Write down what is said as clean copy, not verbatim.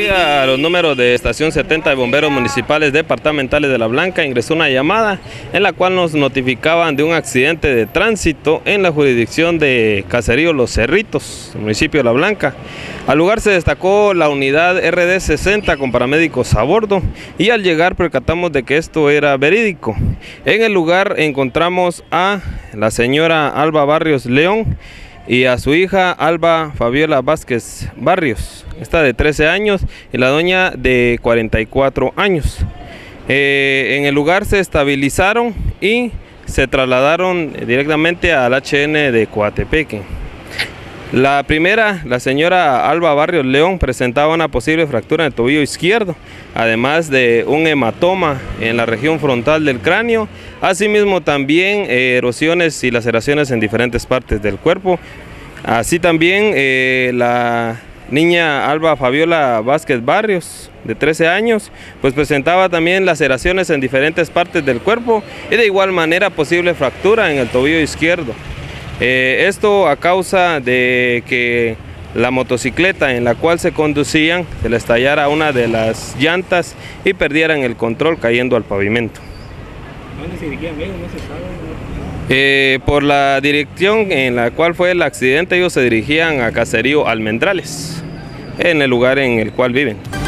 Sí, a los números de estación 70 de bomberos municipales departamentales de La Blanca ingresó una llamada en la cual nos notificaban de un accidente de tránsito en la jurisdicción de Caserío Los Cerritos, municipio de La Blanca. Al lugar se destacó la unidad RD 60 con paramédicos a bordo y al llegar percatamos de que esto era verídico. En el lugar encontramos a la señora Alba Barrios León y a su hija Alba Fabiola Vázquez Barrios, esta de 13 años y la doña de 44 años. En el lugar se estabilizaron y se trasladaron directamente al HN de Coatepeque. La primera, la señora Alba Barrios León, presentaba una posible fractura en el tobillo izquierdo, además de un hematoma en la región frontal del cráneo, asimismo también erosiones y laceraciones en diferentes partes del cuerpo. Así también la niña Alba Fabiola Vázquez Barrios, de 13 años, pues presentaba también laceraciones en diferentes partes del cuerpo y de igual manera posible fractura en el tobillo izquierdo. Esto a causa de que la motocicleta en la cual se conducían se le estallara una de las llantas y perdieran el control cayendo al pavimento. ¿Dónde se dirigían ellos? ¿No se sabe? Por la dirección en la cual fue el accidente, ellos se dirigían a Caserío Almendrales, en el lugar en el cual viven.